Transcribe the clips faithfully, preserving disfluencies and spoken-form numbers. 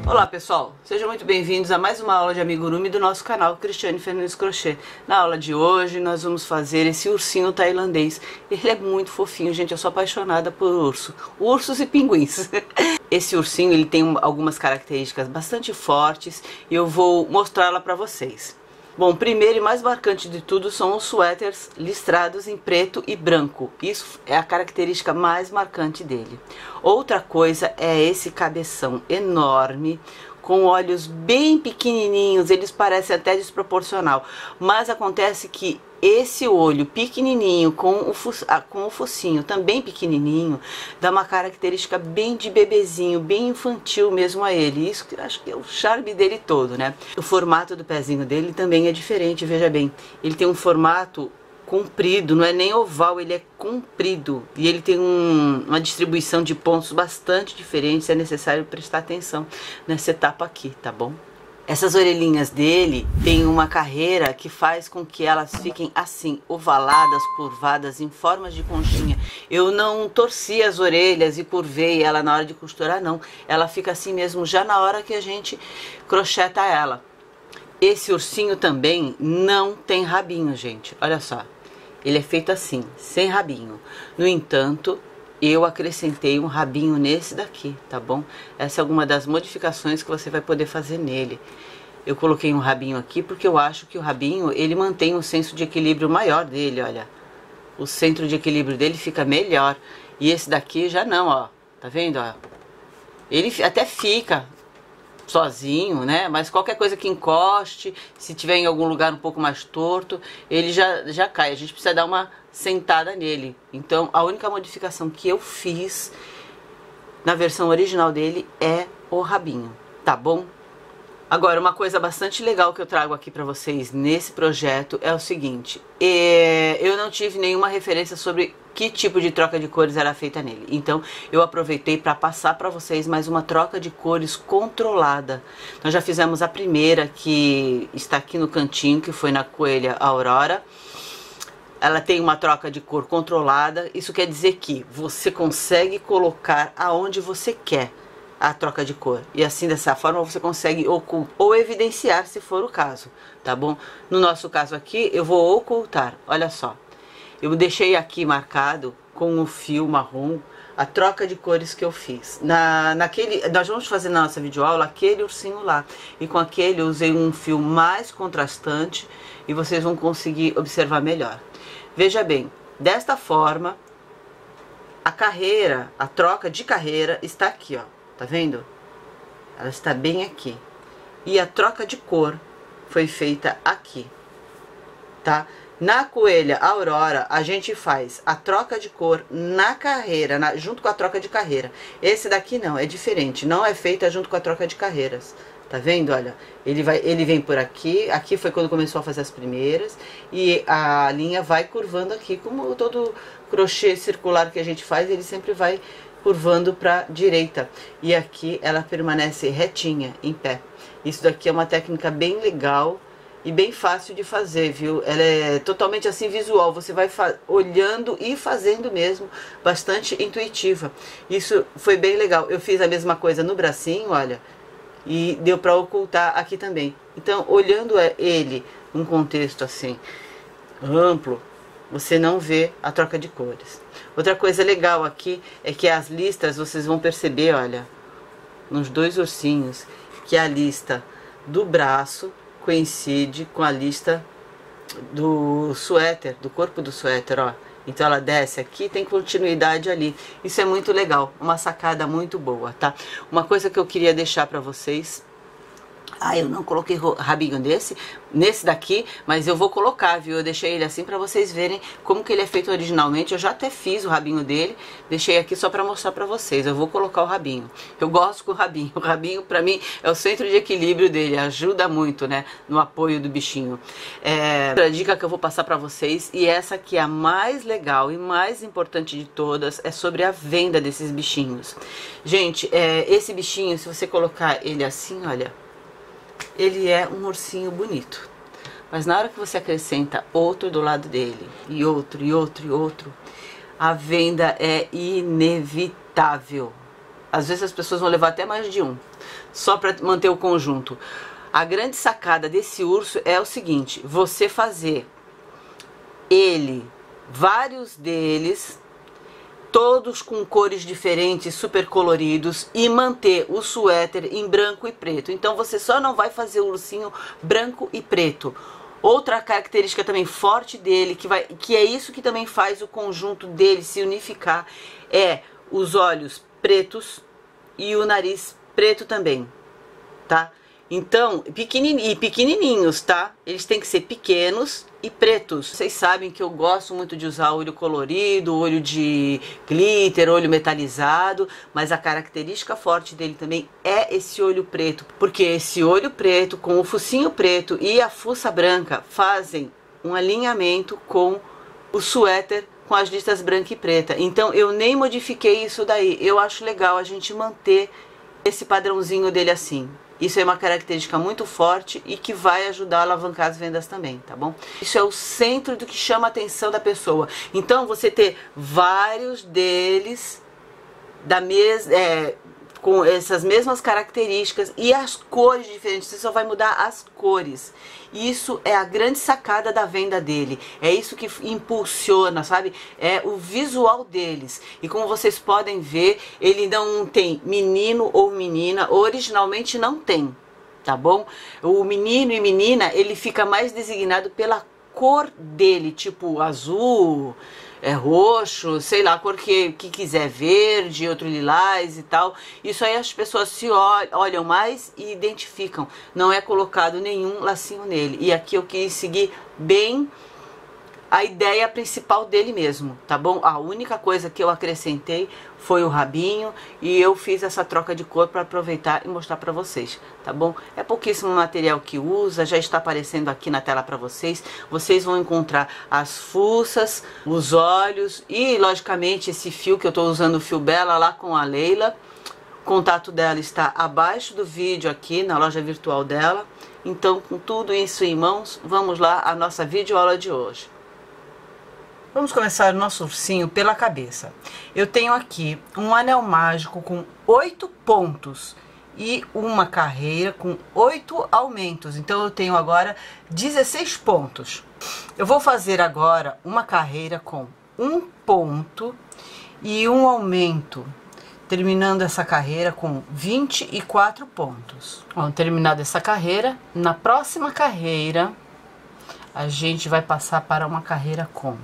Olá pessoal, sejam muito bem-vindos a mais uma aula de amigurumi do nosso canal Cristiane Fernandes Crochê. Na aula de hoje nós vamos fazer esse ursinho tailandês. Ele é muito fofinho, gente, eu sou apaixonada por urso, ursos e pinguins. Esse ursinho ele tem algumas características bastante fortes e eu vou mostrá-la para vocês. Bom, primeiro e mais marcante de tudo são os suéteres listrados em preto e branco. Isso é a característica mais marcante dele. Outra coisa é esse cabeção enorme, com olhos bem pequenininhos, eles parecem até desproporcional. Mas acontece que esse olho pequenininho, com o, fo com o focinho também pequenininho, dá uma característica bem de bebezinho, bem infantil mesmo a ele. Isso que eu acho que é o charme dele todo, né? O formato do pezinho dele também é diferente, veja bem. Ele tem um formato comprido, não é nem oval, ele é comprido. E ele tem um, uma distribuição de pontos bastante diferentes, é necessário prestar atenção nessa etapa aqui, tá bom? Essas orelhinhas dele tem uma carreira que faz com que elas fiquem assim, ovaladas, curvadas, em formas de conchinha. Eu não torci as orelhas e curvei ela na hora de costurar, não. Ela fica assim mesmo já na hora que a gente crocheta ela. Esse ursinho também não tem rabinho, gente. Olha só. Ele é feito assim, sem rabinho. No entanto, eu acrescentei um rabinho nesse daqui, tá bom? Essa é alguma das modificações que você vai poder fazer nele. Eu coloquei um rabinho aqui porque eu acho que o rabinho, ele mantém um senso de equilíbrio maior dele, olha. O centro de equilíbrio dele fica melhor. E esse daqui já não, ó. Tá vendo, ó? Ele até fica sozinho, né? Mas qualquer coisa que encoste, se tiver em algum lugar um pouco mais torto, ele já, já cai. A gente precisa dar uma sentada nele. Então, a única modificação que eu fiz na versão original dele é o rabinho, tá bom? Agora, uma coisa bastante legal que eu trago aqui para vocês nesse projeto é o seguinte. É, eu não tive nenhuma referência sobre que tipo de troca de cores era feita nele. Então, eu aproveitei para passar para vocês mais uma troca de cores controlada. Nós já fizemos a primeira, que está aqui no cantinho, que foi na Coelha Aurora. Ela tem uma troca de cor controlada. Isso quer dizer que você consegue colocar aonde você quer a troca de cor. E assim, dessa forma, você consegue ocultar ou evidenciar, se for o caso, tá bom? No nosso caso aqui, eu vou ocultar. Olha só. Eu deixei aqui marcado com o fio marrom a troca de cores que eu fiz. Na, naquele, nós vamos fazer na nossa videoaula aquele ursinho lá. E com aquele eu usei um fio mais contrastante e vocês vão conseguir observar melhor. Veja bem, desta forma, a carreira, a troca de carreira está aqui, ó. Tá vendo? Ela está bem aqui. E a troca de cor foi feita aqui, tá? Na Coelha Aurora, a gente faz a troca de cor na carreira, na, junto com a troca de carreira. Esse daqui não, é diferente, não é feita junto com a troca de carreiras. Tá vendo? Olha, ele, vai, ele vem por aqui, aqui foi quando começou a fazer as primeiras, e a linha vai curvando aqui, como todo crochê circular que a gente faz, ele sempre vai curvando para direita. E aqui ela permanece retinha, em pé. Isso daqui é uma técnica bem legal e bem fácil de fazer, viu? Ela é totalmente assim visual, você vai olhando e fazendo mesmo, bastante intuitiva. Isso foi bem legal. Eu fiz a mesma coisa no bracinho, olha, e deu para ocultar aqui também. Então, olhando ele num contexto assim amplo, você não vê a troca de cores. Outra coisa legal aqui é que as listras, vocês vão perceber, olha, nos dois ursinhos, que a lista do braço coincide com a lista do suéter, do corpo do suéter, ó. Então ela desce aqui, tem continuidade ali. Isso é muito legal, uma sacada muito boa, tá? Uma coisa que eu queria deixar pra vocês... Ah, eu não coloquei rabinho desse, nesse daqui, mas eu vou colocar, viu? Eu deixei ele assim pra vocês verem como que ele é feito originalmente. Eu já até fiz o rabinho dele, deixei aqui só pra mostrar pra vocês. Eu vou colocar o rabinho. Eu gosto com o rabinho. O rabinho, pra mim, é o centro de equilíbrio dele. Ajuda muito, né? No apoio do bichinho. É, a dica que eu vou passar pra vocês, e essa aqui é a mais legal e mais importante de todas, é sobre a venda desses bichinhos. Gente, é, esse bichinho, se você colocar ele assim, olha... ele é um ursinho bonito, mas na hora que você acrescenta outro do lado dele, e outro, e outro, e outro, a venda é inevitável. Às vezes as pessoas vão levar até mais de um, só para manter o conjunto. A grande sacada desse urso é o seguinte: você fazer ele, vários deles, todos com cores diferentes, super coloridos, e manter o suéter em branco e preto. Então você só não vai fazer o ursinho branco e preto. Outra característica também forte dele, que, vai, que é isso que também faz o conjunto dele se unificar, é os olhos pretos e o nariz preto também, tá? Então, pequenininho, e pequenininhos, tá? Eles têm que ser pequenos e pretos. Vocês sabem que eu gosto muito de usar olho colorido, olho de glitter, olho metalizado, mas a característica forte dele também é esse olho preto, porque esse olho preto com o focinho preto e a fuça branca fazem um alinhamento com o suéter com as listas branca e preta. Então eu nem modifiquei isso daí. Eu acho legal a gente manter esse padrãozinho dele assim. Isso é uma característica muito forte e que vai ajudar a alavancar as vendas também, tá bom? Isso é o centro do que chama a atenção da pessoa. Então, você ter vários deles da mes é, com essas mesmas características e as cores diferentes, você só vai mudar as cores. Isso é a grande sacada da venda dele. É isso que impulsiona, sabe? É o visual deles. E como vocês podem ver, ele não tem menino ou menina. Originalmente não tem, tá bom? O menino e menina, ele fica mais designado pela cor dele, tipo azul, é roxo, sei lá, a cor que, que quiser, verde, outro lilás e tal. Isso aí as pessoas se olham mais e identificam. Não é colocado nenhum lacinho nele. E aqui eu quis seguir bem a ideia principal dele mesmo, tá bom? A única coisa que eu acrescentei foi o rabinho e eu fiz essa troca de cor para aproveitar e mostrar para vocês, tá bom? É pouquíssimo material que usa, já está aparecendo aqui na tela para vocês. Vocês vão encontrar as fuças, os olhos e, logicamente, esse fio que eu estou usando, o fio Bela lá com a Leila. O contato dela está abaixo do vídeo aqui na loja virtual dela. Então, com tudo isso em mãos, vamos lá à nossa videoaula de hoje. Vamos começar o nosso ursinho pela cabeça. Eu tenho aqui um anel mágico com oito pontos e uma carreira com oito aumentos. Então eu tenho agora dezesseis pontos. Eu vou fazer agora uma carreira com um ponto e um aumento, terminando essa carreira com vinte e quatro pontos. Bom, terminada essa carreira, na próxima carreira a gente vai passar para uma carreira com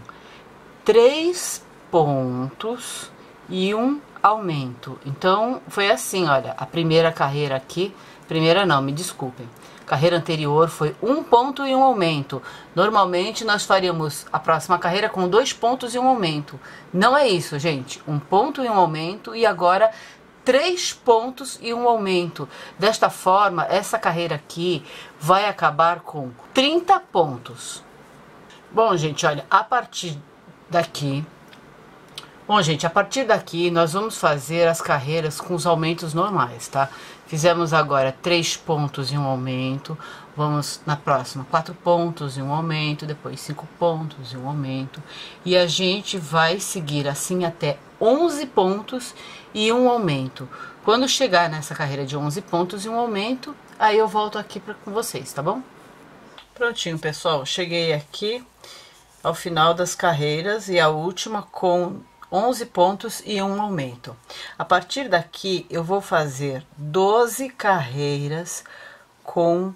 três pontos e um aumento. Então foi assim, olha, a primeira carreira aqui, primeira não, me desculpem, carreira anterior foi um ponto e um aumento. Normalmente nós faríamos a próxima carreira com dois pontos e um aumento. Não é isso, gente, um ponto e um aumento, e agora três pontos e um aumento. Desta forma, essa carreira aqui vai acabar com trinta pontos. Bom, gente, olha, a partir daqui, bom, gente, a partir daqui nós vamos fazer as carreiras com os aumentos normais, tá? Fizemos agora três pontos e um aumento, vamos na próxima quatro pontos e um aumento, depois cinco pontos e um aumento, e a gente vai seguir assim até onze pontos e um aumento. Quando chegar nessa carreira de onze pontos e um aumento, aí eu volto aqui pra, com vocês, tá bom? Prontinho, pessoal, cheguei aqui ao final das carreiras e a última com onze pontos e um aumento. A partir daqui eu vou fazer doze carreiras com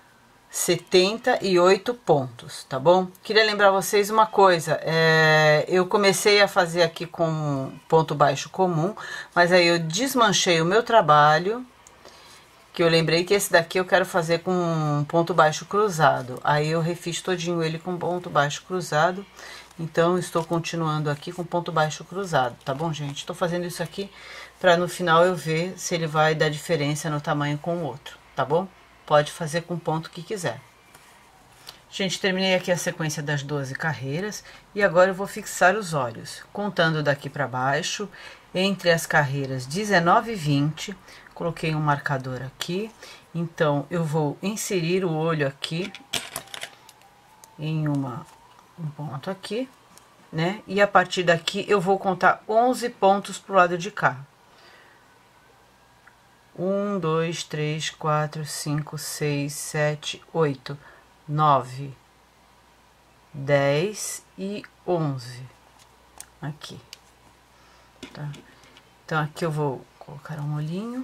setenta e oito pontos, tá bom? Queria lembrar vocês uma coisa, é, eu comecei a fazer aqui com ponto baixo comum, mas aí eu desmanchei o meu trabalho, que eu lembrei que esse daqui eu quero fazer com um ponto baixo cruzado. Aí eu refiz todinho ele com ponto baixo cruzado. Então, estou continuando aqui com ponto baixo cruzado, tá bom, gente? Estou fazendo isso aqui para no final eu ver se ele vai dar diferença no tamanho com o outro, tá bom? Pode fazer com o ponto que quiser. Gente, terminei aqui a sequência das doze carreiras e agora eu vou fixar os olhos, contando daqui para baixo, entre as carreiras dezenove e vinte, coloquei um marcador aqui, então eu vou inserir o olho aqui em uma, um ponto aqui, né? E a partir daqui eu vou contar onze pontos pro lado de cá. Um, dois, três, quatro, cinco, seis, sete, oito, nove, dez e onze. Aqui, tá? Então aqui eu vou colocar um olhinho.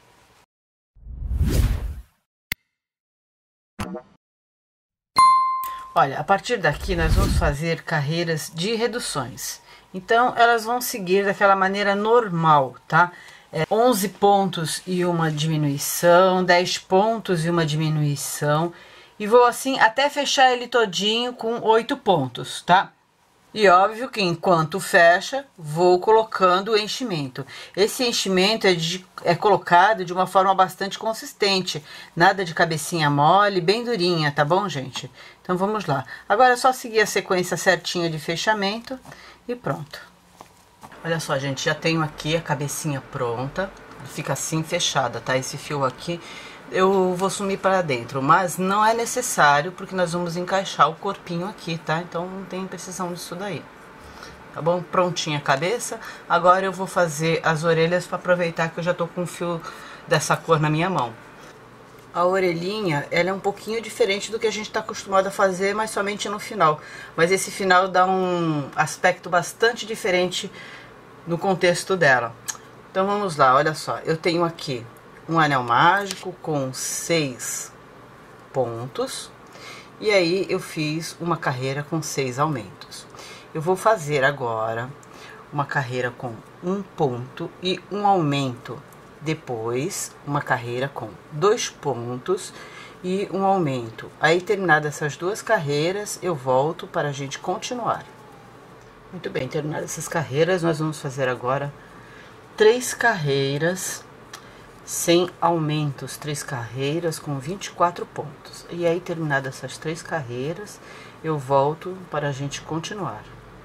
Olha, a partir daqui nós vamos fazer carreiras de reduções. Então elas vão seguir daquela maneira normal, tá? É onze pontos e uma diminuição, dez pontos e uma diminuição. E vou assim até fechar ele todinho com oito pontos, tá? E óbvio que enquanto fecha, vou colocando o enchimento. Esse enchimento é, de, é colocado de uma forma bastante consistente. Nada de cabecinha mole, bem durinha, tá bom, gente? Então vamos lá. Agora é só seguir a sequência certinha de fechamento e pronto. Olha só, gente, já tenho aqui a cabecinha pronta. Fica assim fechada, tá? Esse fio aqui eu vou sumir para dentro, mas não é necessário, porque nós vamos encaixar o corpinho aqui, tá? Então não tem precisão disso daí, tá bom? Prontinha a cabeça. Agora eu vou fazer as orelhas para aproveitar que eu já tô com o fio dessa cor na minha mão. A orelhinha, ela é um pouquinho diferente do que a gente tá acostumado a fazer, mas somente no final. Mas esse final dá um aspecto bastante diferente no contexto dela. Então vamos lá, olha só. Eu tenho aqui um anel mágico com seis pontos. E aí eu fiz uma carreira com seis aumentos. Eu vou fazer agora uma carreira com um ponto e um aumento. Depois, uma carreira com dois pontos e um aumento. Aí, terminadas essas duas carreiras, eu volto para a gente continuar. Muito bem, terminadas essas carreiras, nós vamos fazer agora três carreiras sem aumentos, três carreiras com vinte e quatro pontos. E aí, terminadas essas três carreiras, eu volto para a gente continuar.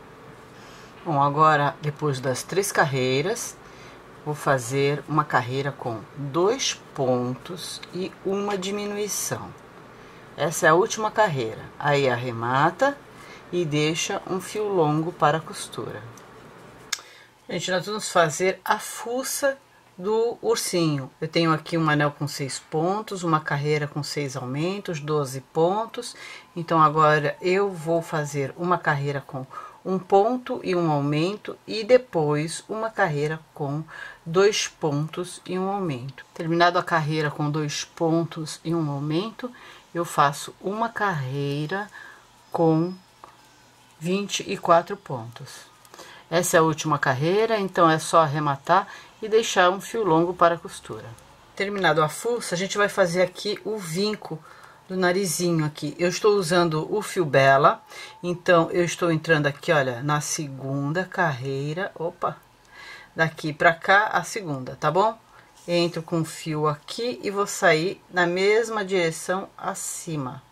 Bom, agora, depois das três carreiras, vou fazer uma carreira com dois pontos e uma diminuição. Essa é a última carreira. Aí arremata e deixa um fio longo para a costura. Gente, nós vamos fazer a fuça do ursinho. Eu tenho aqui um anel com seis pontos, uma carreira com seis aumentos, doze pontos. Então agora eu vou fazer uma carreira com um ponto e um aumento e depois uma carreira com dois pontos e um aumento. Terminado a carreira com dois pontos e um aumento, eu faço uma carreira com vinte e quatro pontos. Essa é a última carreira, então é só arrematar e deixar um fio longo para a costura. Terminado a fuça, a gente vai fazer aqui o vinco do narizinho aqui. Eu estou usando o fio Bela, então eu estou entrando aqui, olha, na segunda carreira, opa, daqui pra cá a segunda, tá bom? Entro com o fio aqui e vou sair na mesma direção acima.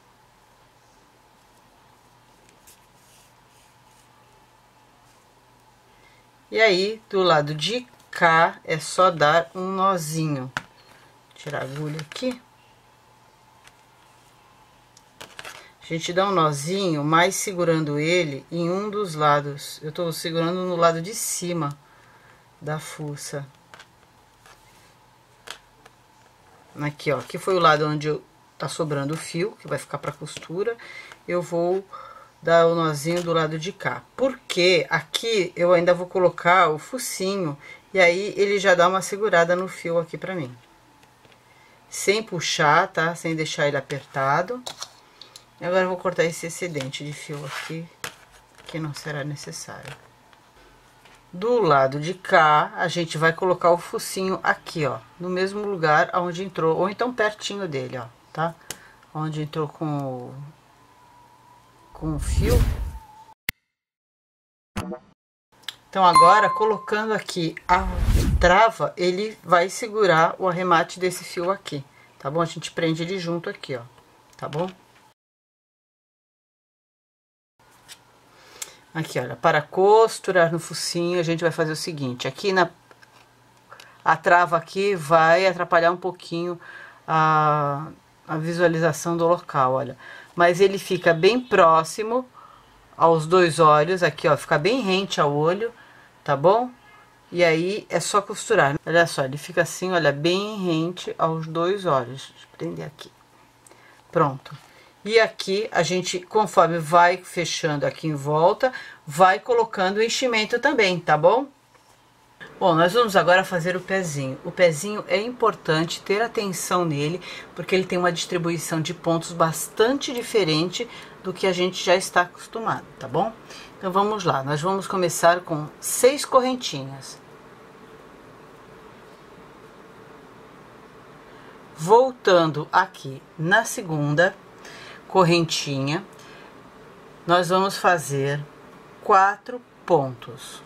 E aí, do lado de cá, é só dar um nozinho. Tirar a agulha aqui. A gente dá um nozinho, mas segurando ele em um dos lados. Eu tô segurando no lado de cima da fuça. Aqui, ó. Aqui foi o lado onde eu, tá sobrando o fio, que vai ficar pra costura. Eu vou dar o nozinho do lado de cá. Porque aqui eu ainda vou colocar o focinho. E aí ele já dá uma segurada no fio aqui pra mim. Sem puxar, tá? Sem deixar ele apertado. Agora eu vou cortar esse excedente de fio aqui, que não será necessário. Do lado de cá, a gente vai colocar o focinho aqui, ó, no mesmo lugar onde entrou, ou então pertinho dele, ó, tá? Onde entrou com o, com o fio. Então agora, colocando aqui a trava, ele vai segurar o arremate desse fio aqui, tá bom? A gente prende ele junto aqui, ó, tá bom? Aqui, olha, para costurar no focinho, a gente vai fazer o seguinte, aqui na a trava aqui vai atrapalhar um pouquinho a, a visualização do local, olha. Mas ele fica bem próximo aos dois olhos, aqui, ó, fica bem rente ao olho, tá bom? E aí é só costurar. Olha só, ele fica assim, olha, bem rente aos dois olhos. Deixa eu prender aqui. Pronto. E aqui a gente, conforme vai fechando aqui em volta, vai colocando o enchimento também, tá bom? Bom, nós vamos agora fazer o pezinho. O pezinho é importante ter atenção nele, porque ele tem uma distribuição de pontos bastante diferente do que a gente já está acostumado, tá bom? Então vamos lá, nós vamos começar com seis correntinhas. Voltando aqui na segunda correntinha, nós vamos fazer quatro pontos.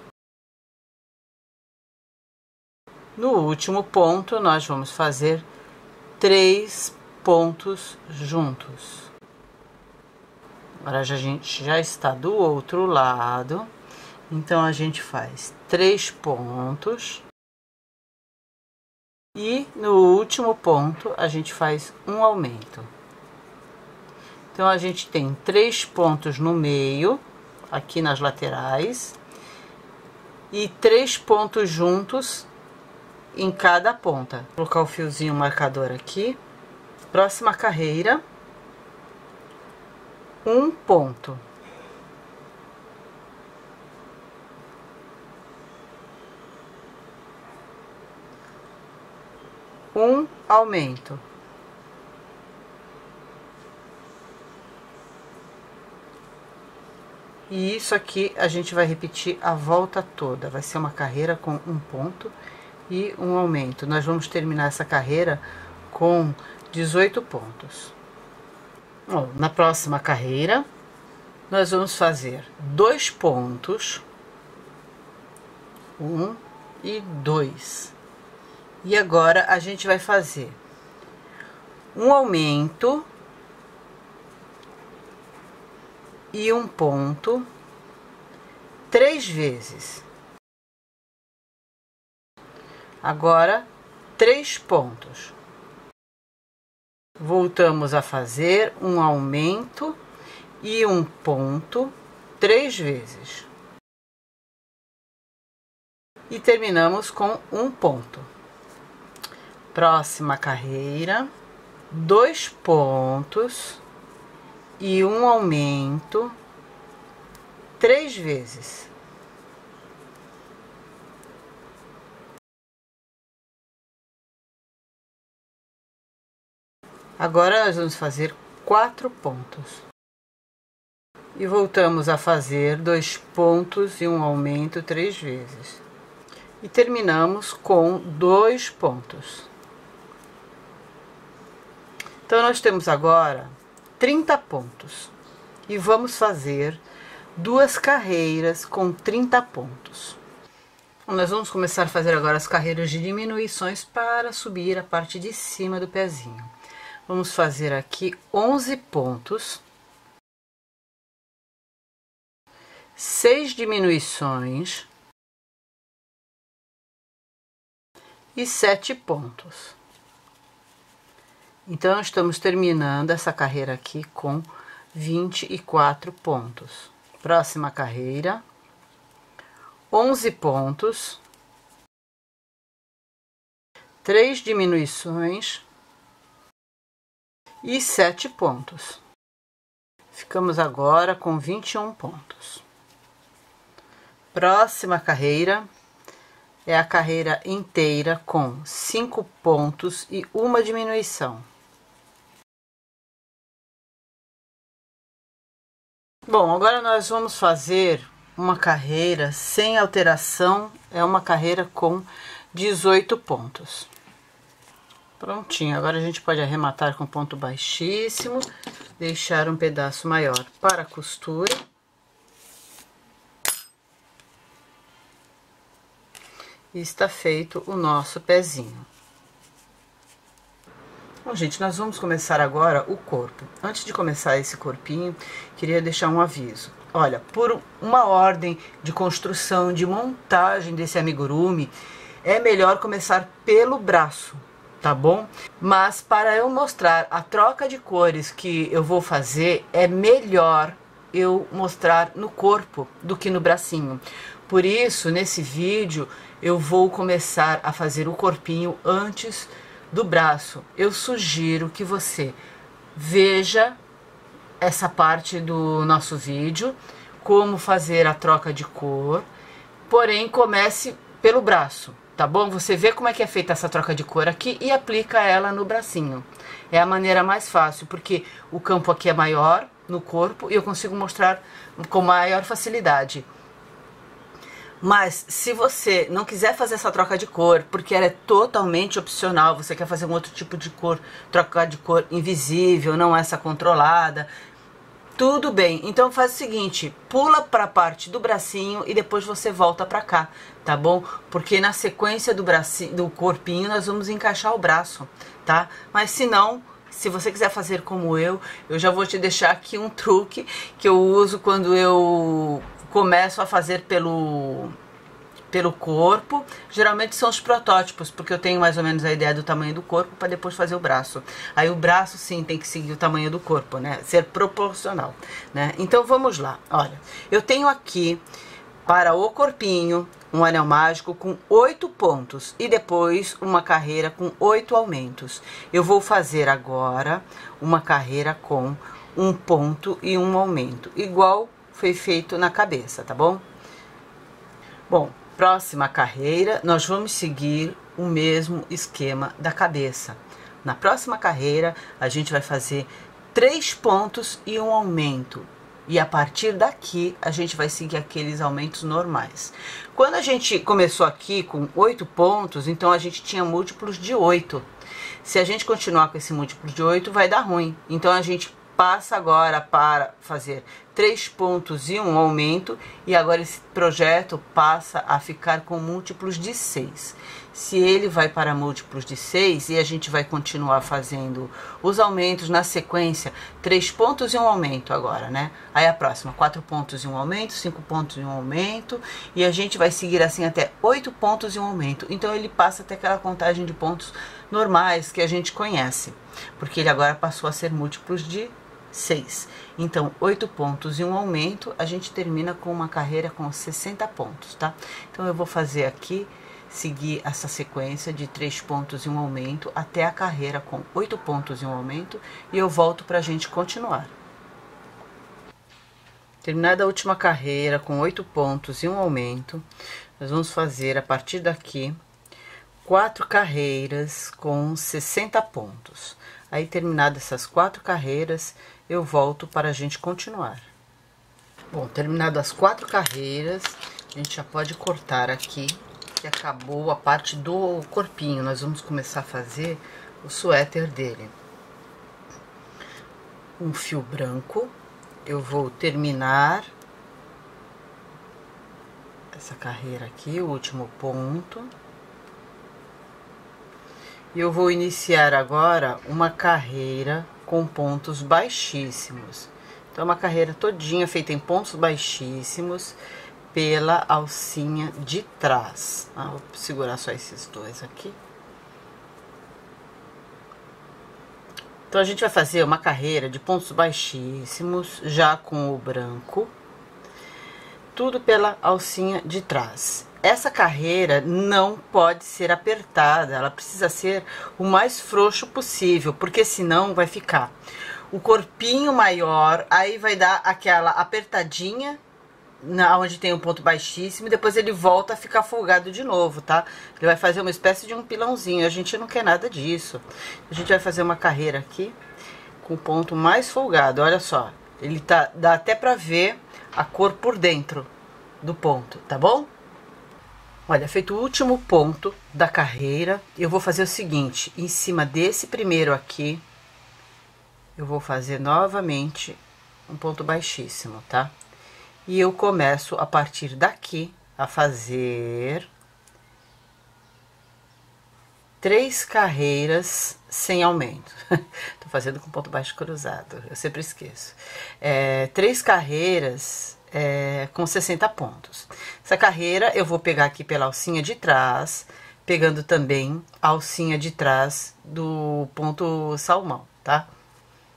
No último ponto, nós vamos fazer três pontos juntos. Agora a gente já está do outro lado, então a gente faz três pontos. E no último ponto, a gente faz um aumento. Então, a gente tem três pontos no meio, aqui nas laterais, e três pontos juntos em cada ponta. Vou colocar o fiozinho marcador aqui. Próxima carreira, um ponto. Um aumento. E isso aqui a gente vai repetir a volta toda. Vai ser uma carreira com um ponto e um aumento. Nós vamos terminar essa carreira com dezoito pontos. Bom, na próxima carreira, nós vamos fazer dois pontos. Um e dois. E agora a gente vai fazer um aumento e um ponto três vezes. Agora, três pontos. Voltamos a fazer um aumento e um ponto três vezes. E terminamos com um ponto. Próxima carreira, dois pontos e um aumento três vezes. Agora nós vamos fazer quatro pontos. E voltamos a fazer dois pontos e um aumento três vezes. E terminamos com dois pontos. Então, nós temos agora trinta pontos. E vamos fazer duas carreiras com trinta pontos. Então, nós vamos começar a fazer agora as carreiras de diminuições para subir a parte de cima do pezinho. Vamos fazer aqui onze pontos. seis diminuições. E sete pontos. Então, estamos terminando essa carreira aqui com vinte e quatro pontos. Próxima carreira, onze pontos, três diminuições e sete pontos. Ficamos agora com vinte e um pontos. Próxima carreira é a carreira inteira com cinco pontos e uma diminuição. Bom, agora nós vamos fazer uma carreira sem alteração, é uma carreira com dezoito pontos. Prontinho, agora a gente pode arrematar com ponto baixíssimo, deixar um pedaço maior para a costura. E está feito o nosso pezinho. Bom, gente, nós vamos começar agora o corpo. Antes de começar esse corpinho, queria deixar um aviso. Olha, por uma ordem de construção, de montagem desse amigurumi, é melhor começar pelo braço, tá bom? Mas para eu mostrar a troca de cores que eu vou fazer, é melhor eu mostrar no corpo do que no bracinho. Por isso, nesse vídeo, eu vou começar a fazer o corpinho antes do braço. Eu sugiro que você veja essa parte do nosso vídeo, como fazer a troca de cor, porém comece pelo braço, tá bom? Você vê como é que é feita essa troca de cor aqui e aplica ela no bracinho. É a maneira mais fácil, porque o campo aqui é maior no corpo e eu consigo mostrar com maior facilidade. Mas se você não quiser fazer essa troca de cor, porque ela é totalmente opcional, você quer fazer um outro tipo de cor, troca de cor invisível, não essa controlada, tudo bem. Então faz o seguinte, pula para a parte do bracinho e depois você volta para cá, tá bom? Porque na sequência do bracinho, do corpinho, nós vamos encaixar o braço, tá? Mas se não, se você quiser fazer como eu, eu já vou te deixar aqui um truque que eu uso quando eu começo a fazer pelo, pelo corpo. Geralmente são os protótipos, porque eu tenho mais ou menos a ideia do tamanho do corpo para depois fazer o braço. Aí o braço sim tem que seguir o tamanho do corpo, né? Ser proporcional, né? Então vamos lá. Olha, eu tenho aqui para o corpinho um anel mágico com oito pontos e depois uma carreira com oito aumentos. Eu vou fazer agora uma carreira com um ponto e um aumento, igual foi feito na cabeça, tá bom? Bom, próxima carreira, nós vamos seguir o mesmo esquema da cabeça. Na próxima carreira, a gente vai fazer três pontos e um aumento. E a partir daqui, a gente vai seguir aqueles aumentos normais. Quando a gente começou aqui com oito pontos, então a gente tinha múltiplos de oito. Se a gente continuar com esse múltiplo de oito, vai dar ruim. Então a gente passa agora para fazer três pontos e um aumento, e agora esse projeto passa a ficar com múltiplos de seis. Se ele vai para múltiplos de seis e a gente vai continuar fazendo os aumentos na sequência, três pontos e um aumento agora, né? Aí a próxima, quatro pontos e um aumento, cinco pontos e um aumento, e a gente vai seguir assim até oito pontos e um aumento. Então ele passa até aquela contagem de pontos normais que a gente conhece, porque ele agora passou a ser múltiplos de seis. Então, oito pontos e um aumento, a gente termina com uma carreira com sessenta pontos, tá? Então, eu vou fazer aqui, seguir essa sequência de três pontos e um aumento até a carreira com oito pontos e um aumento, e eu volto pra gente continuar. Terminada a última carreira com oito pontos e um aumento, nós vamos fazer a partir daqui quatro carreiras com sessenta pontos. Aí, terminadas essas quatro carreiras, eu volto para a gente continuar. Bom, terminado as quatro carreiras, a gente já pode cortar aqui, que acabou a parte do corpinho. Nós vamos começar a fazer o suéter dele. Um fio branco, eu vou terminar essa carreira aqui, o último ponto. E eu vou iniciar agora uma carreira com pontos baixíssimos. Então, uma carreira todinha feita em pontos baixíssimos pela alcinha de trás. Ah, vou segurar só esses dois aqui. Então, a gente vai fazer uma carreira de pontos baixíssimos, já com o branco. Tudo pela alcinha de trás. Essa carreira não pode ser apertada, ela precisa ser o mais frouxo possível, porque senão vai ficar o corpinho maior, aí vai dar aquela apertadinha, na, onde tem um ponto baixíssimo, e depois ele volta a ficar folgado de novo, tá? Ele vai fazer uma espécie de um pilãozinho, a gente não quer nada disso. A gente vai fazer uma carreira aqui com o ponto mais folgado, olha só. Ele tá, dá até pra ver a cor por dentro do ponto, tá bom? Olha, feito o último ponto da carreira, eu vou fazer o seguinte, em cima desse primeiro aqui, eu vou fazer novamente um ponto baixíssimo, tá? E eu começo a partir daqui a fazer três carreiras sem aumento. Tô fazendo com ponto baixo cruzado, eu sempre esqueço. É, três carreiras É, com sessenta pontos. Essa carreira eu vou pegar aqui pela alcinha de trás, pegando também a alcinha de trás do ponto salmão, tá?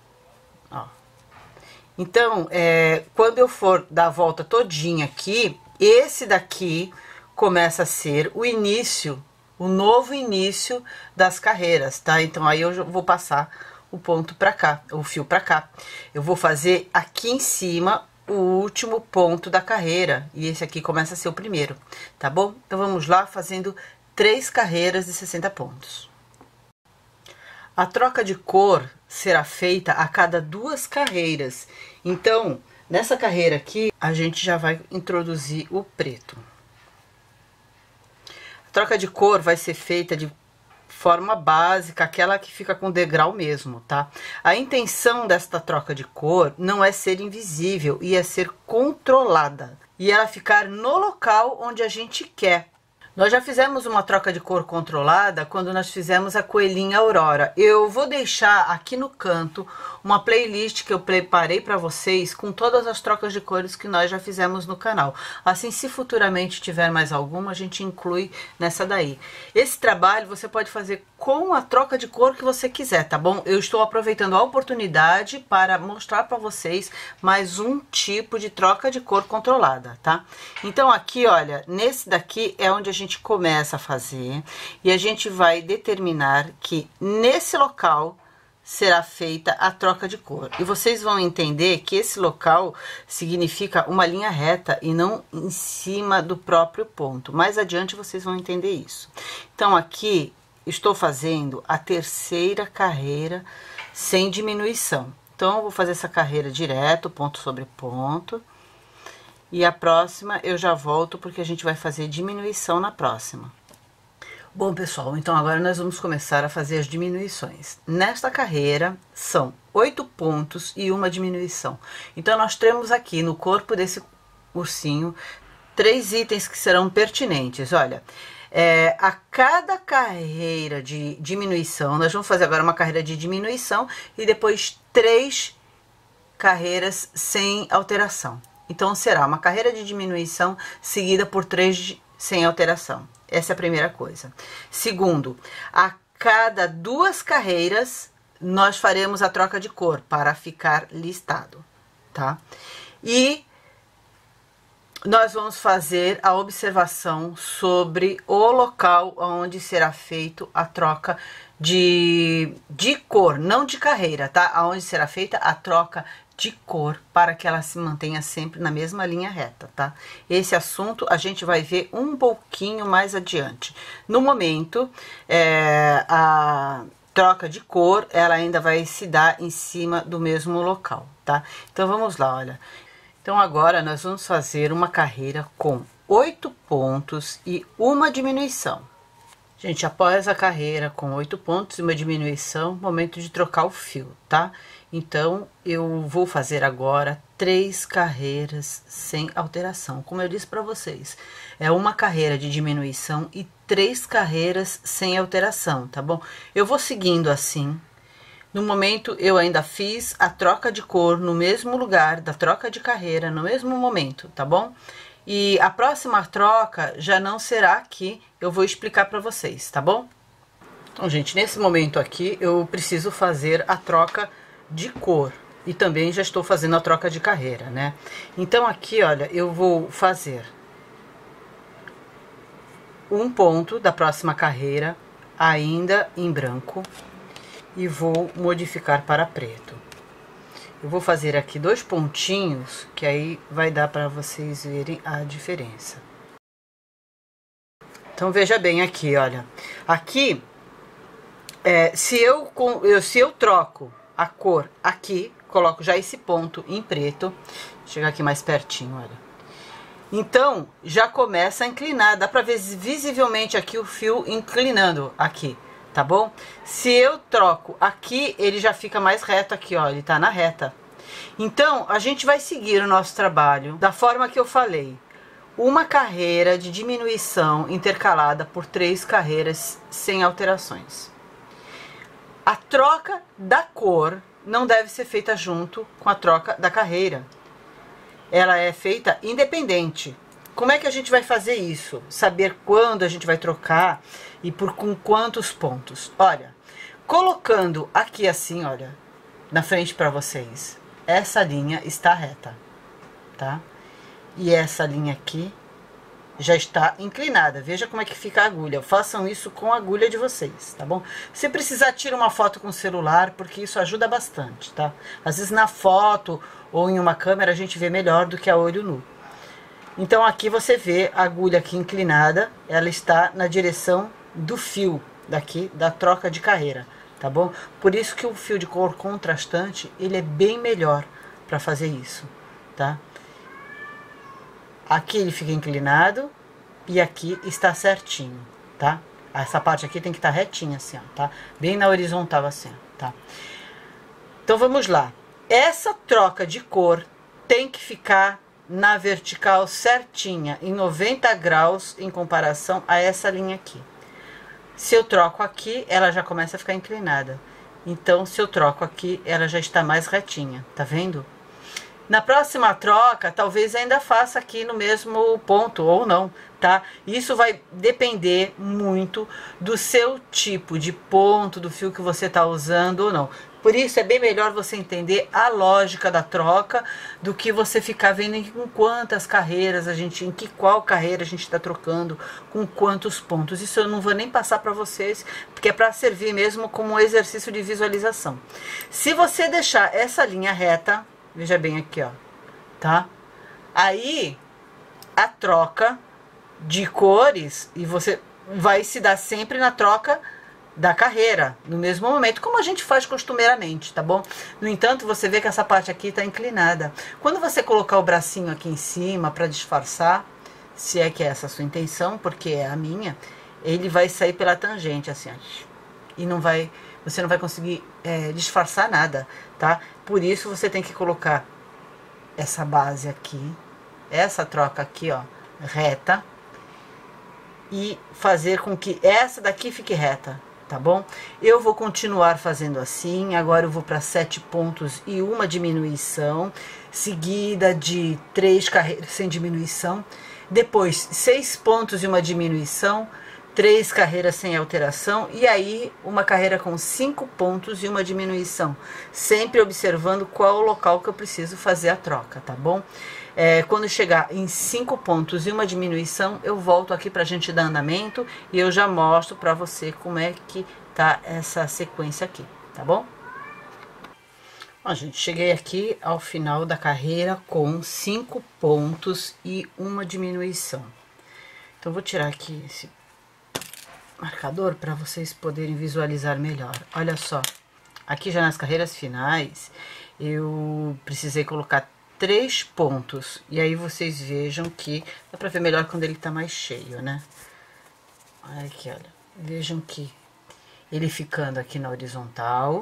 Ó. Então, é, quando eu for dar a volta todinha aqui, esse daqui começa a ser o início, o novo início das carreiras, tá? Então aí eu vou passar o ponto para cá, o fio para cá. Eu vou fazer aqui em cima o último ponto da carreira, e esse aqui começa a ser o primeiro, tá bom? Então vamos lá, fazendo três carreiras de sessenta pontos. A troca de cor será feita a cada duas carreiras. Então, nessa carreira aqui, a gente já vai introduzir o preto. A troca de cor vai ser feita de forma básica, aquela que fica com degrau mesmo, tá? A intenção desta troca de cor não é ser invisível, e é ser controlada, e ela ficar no local onde a gente quer. Nós já fizemos uma troca de cor controlada quando nós fizemos a coelhinha Aurora. Eu vou deixar aqui no canto uma playlist que eu preparei para vocês com todas as trocas de cores que nós já fizemos no canal. Assim, se futuramente tiver mais alguma, a gente inclui nessa daí. Esse trabalho você pode fazer com a troca de cor que você quiser, tá bom? Eu estou aproveitando a oportunidade para mostrar para vocês mais um tipo de troca de cor controlada, tá? Então aqui, olha, nesse daqui é onde a gente começa a fazer, e a gente vai determinar que nesse local será feita a troca de cor. E vocês vão entender que esse local significa uma linha reta e não em cima do próprio ponto. Mais adiante vocês vão entender isso. Então aqui estou fazendo a terceira carreira sem diminuição. Então eu vou fazer essa carreira direto, ponto sobre ponto. E a próxima eu já volto, porque a gente vai fazer diminuição na próxima. Bom, pessoal, então agora nós vamos começar a fazer as diminuições. Nesta carreira são oito pontos e uma diminuição. Então nós temos aqui no corpo desse ursinho três itens que serão pertinentes. Olha, é, a cada carreira de diminuição, nós vamos fazer agora uma carreira de diminuição e depois três carreiras sem alteração. Então, será uma carreira de diminuição seguida por três de, sem alteração. Essa é a primeira coisa. Segundo, a cada duas carreiras, nós faremos a troca de cor para ficar listado, tá? E nós vamos fazer a observação sobre o local onde será feito a troca de, de cor, não de carreira, tá? Onde será feita a troca de cor, para que ela se mantenha sempre na mesma linha reta, tá? Esse assunto a gente vai ver um pouquinho mais adiante. No momento, é, a troca de cor, ela ainda vai se dar em cima do mesmo local, tá? Então vamos lá, olha. Então agora nós vamos fazer uma carreira com oito pontos e uma diminuição. Gente, após a carreira com oito pontos e uma diminuição, momento de trocar o fio, tá? Então, eu vou fazer agora três carreiras sem alteração. Como eu disse para vocês, é uma carreira de diminuição e três carreiras sem alteração, tá bom? Eu vou seguindo assim. No momento, eu ainda fiz a troca de cor no mesmo lugar da troca de carreira, no mesmo momento, tá bom? E a próxima troca já não será aqui, eu vou explicar para vocês, tá bom? Então, gente, nesse momento aqui, eu preciso fazer a troca de cor. E também já estou fazendo a troca de carreira, né? Então, aqui, olha, eu vou fazer um ponto da próxima carreira, ainda em branco, e vou modificar para preto. Eu vou fazer aqui dois pontinhos, que aí vai dar para vocês verem a diferença. Então, veja bem aqui, olha. Aqui, é, se, eu, eu, se eu troco a cor aqui, coloco já esse ponto em preto. Vou chegar aqui mais pertinho, olha. Então, já começa a inclinar. Dá para ver visivelmente aqui o fio inclinando aqui. Tá bom? Se eu troco aqui, ele já fica mais reto aqui, ó, ele tá na reta. Então, a gente vai seguir o nosso trabalho da forma que eu falei. Uma carreira de diminuição intercalada por três carreiras sem alterações. A troca da cor não deve ser feita junto com a troca da carreira. Ela é feita independente. Como é que a gente vai fazer isso? Saber quando a gente vai trocar e por com quantos pontos. Olha, colocando aqui assim, olha, na frente para vocês, essa linha está reta, tá? E essa linha aqui já está inclinada. Veja como é que fica a agulha. Façam isso com a agulha de vocês, tá bom? Se precisar, tira uma foto com o celular, porque isso ajuda bastante, tá? Às vezes na foto ou em uma câmera a gente vê melhor do que a olho nu. Então aqui você vê a agulha aqui inclinada, ela está na direção do fio daqui, da troca de carreira, tá bom? Por isso que o fio de cor contrastante, ele é bem melhor para fazer isso, tá? Aqui ele fica inclinado e aqui está certinho, tá? Essa parte aqui tem que estar retinha assim, ó, tá? Bem na horizontal assim, ó, tá? Então vamos lá. Essa troca de cor tem que ficar na vertical certinha, em noventa graus em comparação a essa linha aqui. Se eu troco aqui, ela já começa a ficar inclinada. Então, se eu troco aqui, ela já está mais retinha, tá vendo? Na próxima troca, talvez ainda faça aqui no mesmo ponto, ou não, tá? Isso vai depender muito do seu tipo de ponto, do fio que você está usando ou não. Por isso, é bem melhor você entender a lógica da troca do que você ficar vendo em quantas carreiras a gente, em que qual carreira a gente está trocando, com quantos pontos. Isso eu não vou nem passar para vocês, porque é para servir mesmo como um exercício de visualização. Se você deixar essa linha reta, veja bem aqui, ó, tá? Aí, a troca de cores, e você vai se dar sempre na troca da carreira, no mesmo momento, como a gente faz costumeiramente, tá bom? No entanto, você vê que essa parte aqui tá inclinada. Quando você colocar o bracinho aqui em cima para disfarçar, se é que é essa a sua intenção, porque é a minha, ele vai sair pela tangente, assim, ó, e não vai, você não vai conseguir é, disfarçar nada, tá? Por isso você tem que colocar essa base aqui, essa troca aqui, ó, reta, e fazer com que essa daqui fique reta, tá bom? Eu vou continuar fazendo assim. Agora eu vou para sete pontos e uma diminuição, seguida de três carreiras sem diminuição, depois seis pontos e uma diminuição, três carreiras sem alteração, e aí uma carreira com cinco pontos e uma diminuição, sempre observando qual o local que eu preciso fazer a troca, tá bom? É, quando chegar em cinco pontos e uma diminuição, eu volto aqui pra gente dar andamento e eu já mostro pra você como é que tá essa sequência aqui, tá bom? Ó, gente, cheguei aqui ao final da carreira com cinco pontos e uma diminuição. Então, vou tirar aqui esse marcador para vocês poderem visualizar melhor. Olha só, aqui já nas carreiras finais, eu precisei colocar três pontos, e aí vocês vejam que dá pra ver melhor quando ele tá mais cheio, né? Olha aqui, olha, vejam que ele ficando aqui na horizontal,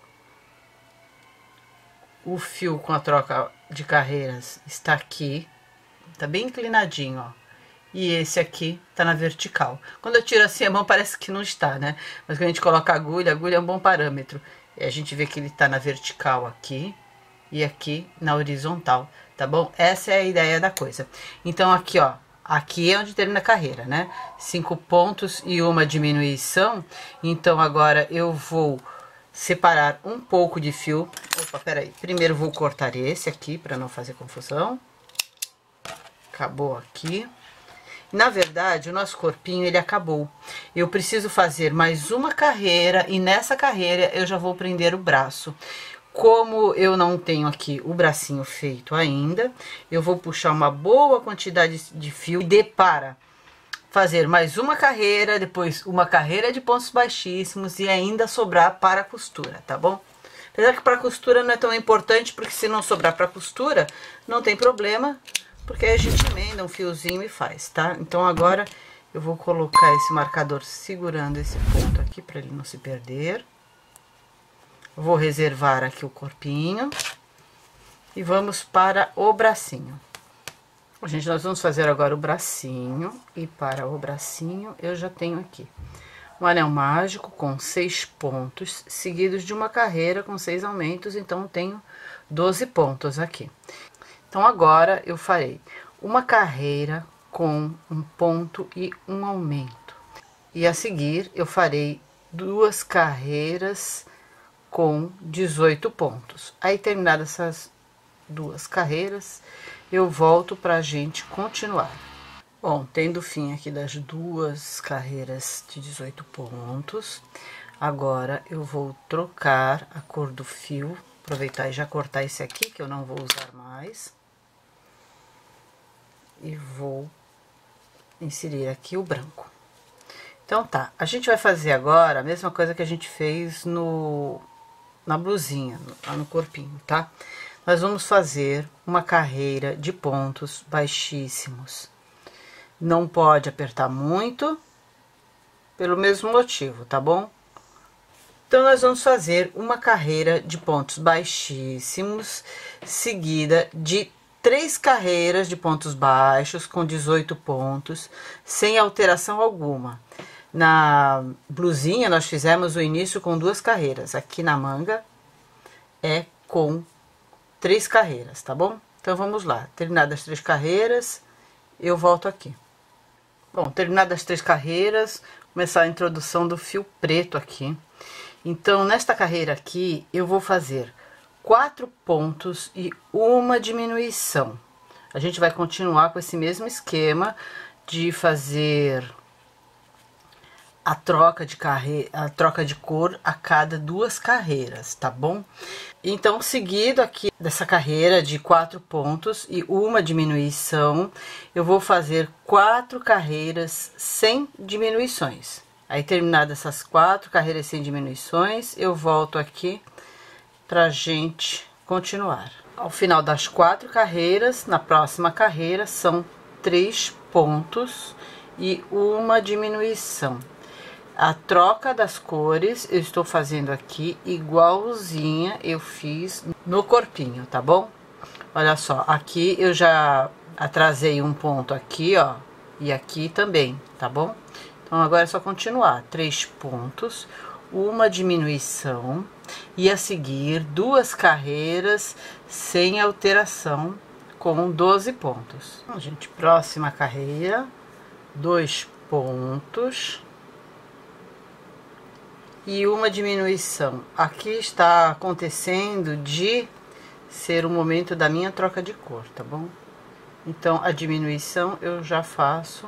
o fio com a troca de carreiras está aqui, tá bem inclinadinho, ó, e esse aqui tá na vertical. Quando eu tiro assim a mão parece que não está, né? Mas quando a gente coloca a agulha, a agulha é um bom parâmetro, e a gente vê que ele tá na vertical aqui, e aqui na horizontal, tá bom? Essa é a ideia da coisa. Então, aqui, ó, aqui é onde termina a carreira, né? Cinco pontos e uma diminuição. Então, agora eu vou separar um pouco de fio. Opa, peraí. Primeiro vou cortar esse aqui, para não fazer confusão. Acabou aqui. Na verdade, o nosso corpinho, ele acabou. Eu preciso fazer mais uma carreira, e nessa carreira eu já vou prender o braço. Como eu não tenho aqui o bracinho feito ainda, eu vou puxar uma boa quantidade de fio e dê para fazer mais uma carreira, depois uma carreira de pontos baixíssimos e ainda sobrar para a costura, tá bom? Apesar que para a costura não é tão importante, porque se não sobrar para a costura, não tem problema, porque aí a gente emenda um fiozinho e faz, tá? Então agora eu vou colocar esse marcador segurando esse ponto aqui para ele não se perder. Vou reservar aqui o corpinho e vamos para o bracinho. Gente, nós vamos fazer agora o bracinho, e para o bracinho eu já tenho aqui um anel mágico com seis pontos, seguidos de uma carreira com seis aumentos, então tenho doze pontos aqui. Então agora eu farei uma carreira com um ponto e um aumento, e a seguir eu farei duas carreiras com dezoito pontos. Aí, terminadas essas duas carreiras, eu volto para a gente continuar. Bom, tendo fim aqui das duas carreiras de dezoito pontos, agora eu vou trocar a cor do fio, aproveitar e já cortar esse aqui, que eu não vou usar mais. E vou inserir aqui o branco. Então tá, a gente vai fazer agora a mesma coisa que a gente fez no, na blusinha, lá no corpinho, tá? Nós vamos fazer uma carreira de pontos baixíssimos. Não pode apertar muito, pelo mesmo motivo, tá bom? Então, nós vamos fazer uma carreira de pontos baixíssimos, seguida de três carreiras de pontos baixos, com dezoito pontos, sem alteração alguma. Na blusinha, nós fizemos o início com duas carreiras. Aqui na manga, é com três carreiras, tá bom? Então, vamos lá. Terminadas as três carreiras, eu volto aqui. Bom, terminadas as três carreiras, começar a introdução do fio preto aqui. Então, nesta carreira aqui, eu vou fazer quatro pontos e uma diminuição. A gente vai continuar com esse mesmo esquema de fazer a troca de carreira, a troca de cor a cada duas carreiras, tá bom? Então, seguido aqui dessa carreira de quatro pontos e uma diminuição, eu vou fazer quatro carreiras sem diminuições. Aí, terminadas essas quatro carreiras sem diminuições, eu volto aqui pra gente continuar. Ao final das quatro carreiras, na próxima carreira, são três pontos e uma diminuição. A troca das cores eu estou fazendo aqui igualzinha eu fiz no corpinho, tá bom? Olha só, aqui eu já atrasei um ponto aqui, ó, e aqui também, tá bom? Então, agora é só continuar. Três pontos, uma diminuição e a seguir duas carreiras sem alteração com doze pontos. Então, gente, próxima carreira, dois pontos e uma diminuição. Aqui está acontecendo de ser o momento da minha troca de cor, tá bom? Então, a diminuição eu já faço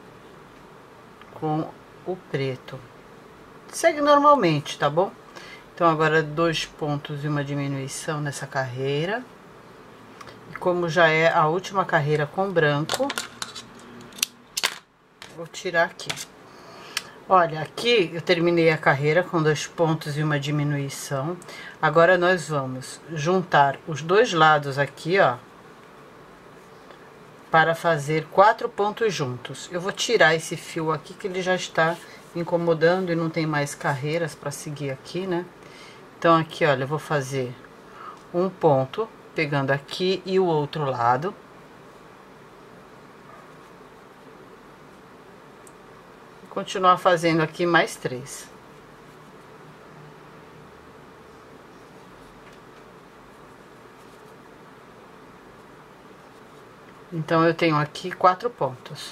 com o preto. Segue normalmente, tá bom? Então, agora dois pontos e uma diminuição nessa carreira. E como já é a última carreira com branco, vou tirar aqui. Olha, aqui eu terminei a carreira com dois pontos e uma diminuição. Agora, nós vamos juntar os dois lados aqui, ó, para fazer quatro pontos juntos. Eu vou tirar esse fio aqui, que ele já está incomodando e não tem mais carreiras para seguir aqui, né? Então, aqui, olha, eu vou fazer um ponto, pegando aqui e o outro lado. Continuar fazendo aqui mais três. Então, eu tenho aqui quatro pontos.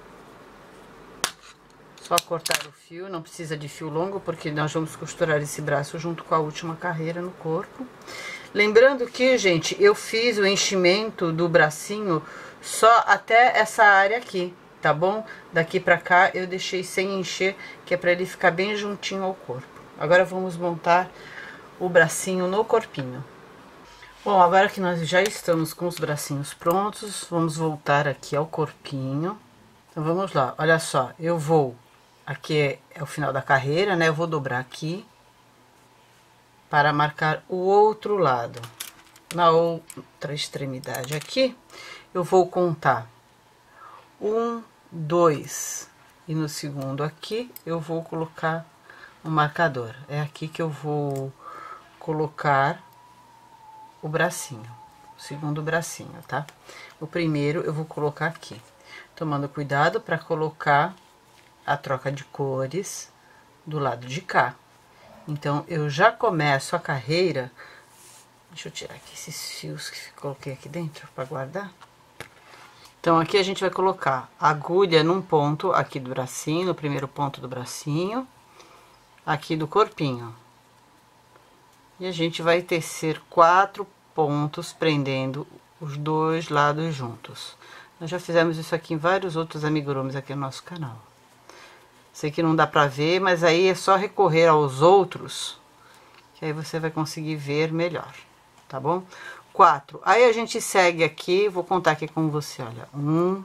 Só cortar o fio, não precisa de fio longo, porque nós vamos costurar esse braço junto com a última carreira no corpo. Lembrando que, gente, eu fiz o enchimento do bracinho só até essa área aqui, tá bom? Daqui pra cá eu deixei sem encher, que é pra ele ficar bem juntinho ao corpo. Agora vamos montar o bracinho no corpinho. Bom, agora que nós já estamos com os bracinhos prontos, vamos voltar aqui ao corpinho. Então, vamos lá, olha só, eu vou... Aqui é, é o final da carreira, né? Eu vou dobrar aqui para marcar o outro lado. Na outra extremidade aqui, eu vou contar um, dois, e no segundo aqui eu vou colocar um marcador. É aqui que eu vou colocar o bracinho, o segundo bracinho, tá? O primeiro eu vou colocar aqui, tomando cuidado para colocar a troca de cores do lado de cá. Então, eu já começo a carreira. Deixa eu tirar aqui esses fios que coloquei aqui dentro para guardar. Então, aqui a gente vai colocar a agulha num ponto aqui do bracinho, no primeiro ponto do bracinho, aqui do corpinho. E a gente vai tecer quatro pontos prendendo os dois lados juntos. Nós já fizemos isso aqui em vários outros amigurumis aqui no nosso canal. Sei que não dá pra ver, mas aí é só recorrer aos outros, que aí você vai conseguir ver melhor, tá bom? Quatro. Aí a gente segue aqui, vou contar aqui com você, olha. Um,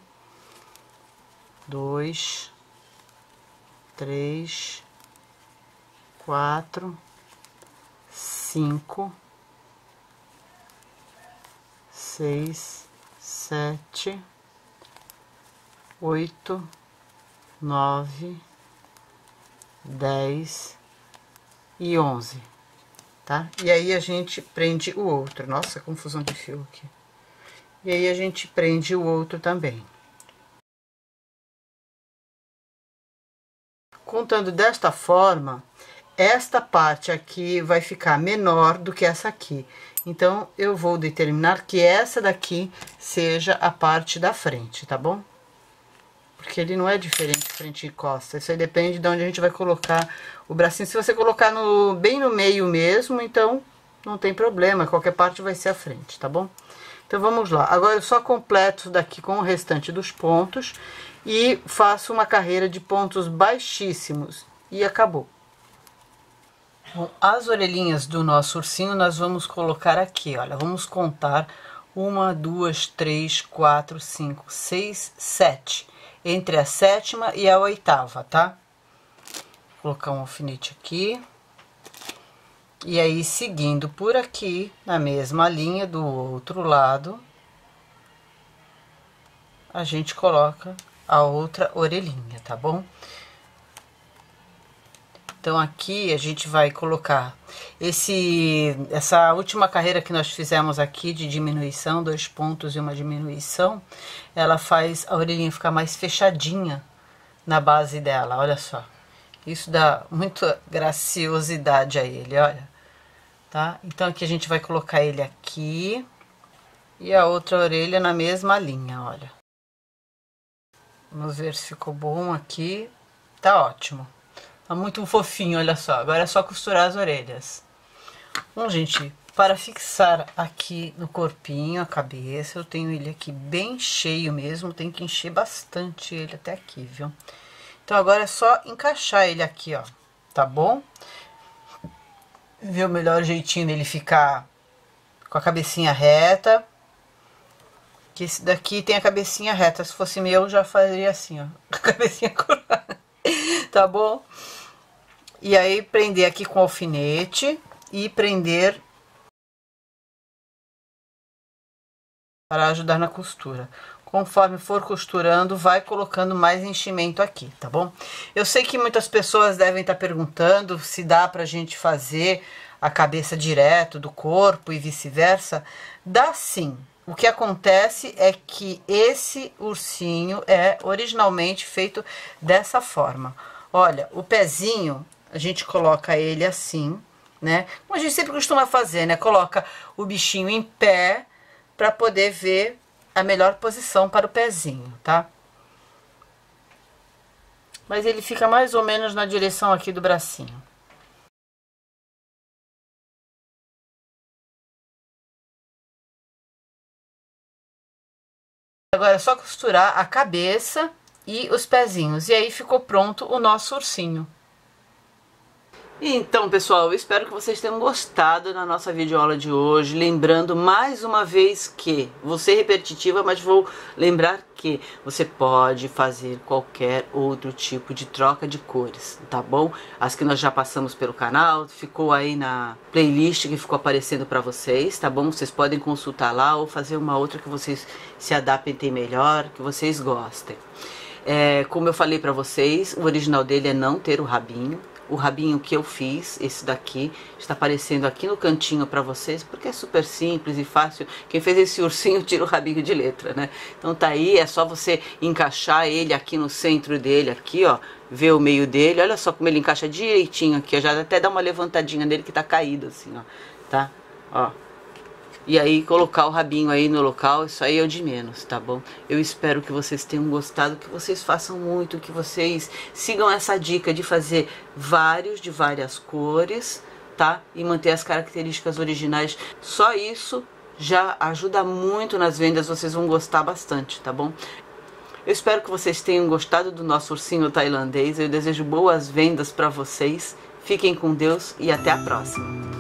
dois, três, quatro, cinco, seis, sete, oito, nove, dez e onze, tá? E aí a gente prende o outro. Nossa, confusão de fio aqui. E aí a gente prende o outro também. Contando desta forma, esta parte aqui vai ficar menor do que essa aqui. Então, eu vou determinar que essa daqui seja a parte da frente, tá bom? Porque ele não é diferente frente e costa. Isso aí depende de onde a gente vai colocar o bracinho. Se você colocar no, bem no meio mesmo, então não tem problema. Qualquer parte vai ser a frente, tá bom? Então vamos lá. Agora eu só completo daqui com o restante dos pontos. E faço uma carreira de pontos baixíssimos. E acabou. Bom, as orelhinhas do nosso ursinho nós vamos colocar aqui, olha. Vamos contar uma, duas, três, quatro, cinco, seis, sete. Entre a sétima e a oitava, tá? Vou colocar um alfinete aqui. E aí, seguindo por aqui, na mesma linha do outro lado, a gente coloca a outra orelhinha, tá bom? Então, aqui a gente vai colocar esse, essa última carreira que nós fizemos aqui de diminuição, dois pontos e uma diminuição, ela faz a orelhinha ficar mais fechadinha na base dela, olha só. Isso dá muita graciosidade a ele, olha, tá? Então, aqui a gente vai colocar ele aqui e a outra orelha na mesma linha, olha. Vamos ver se ficou bom aqui, tá ótimo. Tá muito fofinho, olha só. Agora é só costurar as orelhas. Bom, gente, para fixar aqui no corpinho, a cabeça, eu tenho ele aqui bem cheio mesmo. Tem que encher bastante ele até aqui, viu? Então, agora é só encaixar ele aqui, ó. Tá bom? Ver o melhor jeitinho dele ficar com a cabecinha reta. Que esse daqui tem a cabecinha reta. Se fosse meu, eu já faria assim, ó. A cabecinha curvada. Tá bom? E aí, prender aqui com alfinete e prender para ajudar na costura. Conforme for costurando, vai colocando mais enchimento aqui, tá bom? Eu sei que muitas pessoas devem estar perguntando se dá pra gente fazer a cabeça direto do corpo e vice-versa. Dá sim. O que acontece é que esse ursinho é originalmente feito dessa forma. Olha, o pezinho, a gente coloca ele assim, né? Como a gente sempre costuma fazer, né? Coloca o bichinho em pé para poder ver a melhor posição para o pezinho, tá? Mas ele fica mais ou menos na direção aqui do bracinho. Agora é só costurar a cabeça e os pezinhos. E aí ficou pronto o nosso ursinho. Então, pessoal, eu espero que vocês tenham gostado da nossa videoaula de hoje. Lembrando mais uma vez que, vou ser repetitiva, mas vou lembrar que você pode fazer qualquer outro tipo de troca de cores, tá bom? As que nós já passamos pelo canal, ficou aí na playlist que ficou aparecendo para vocês, tá bom? Vocês podem consultar lá ou fazer uma outra que vocês se adaptem melhor, que vocês gostem. É, como eu falei para vocês, o original dele é não ter o rabinho. O rabinho que eu fiz, esse daqui, está aparecendo aqui no cantinho para vocês, porque é super simples e fácil. Quem fez esse ursinho tira o rabinho de letra, né? Então tá aí, é só você encaixar ele aqui no centro dele, aqui, ó. Ver o meio dele, olha só como ele encaixa direitinho aqui. Já até dá uma levantadinha nele que tá caído assim, ó. Tá? Ó. E aí colocar o rabinho aí no local, isso aí é o de menos, tá bom? Eu espero que vocês tenham gostado, que vocês façam muito, que vocês sigam essa dica de fazer vários, de várias cores, tá? E manter as características originais. Só isso já ajuda muito nas vendas, vocês vão gostar bastante, tá bom? Eu espero que vocês tenham gostado do nosso ursinho tailandês. Eu desejo boas vendas para vocês. Fiquem com Deus e até a próxima.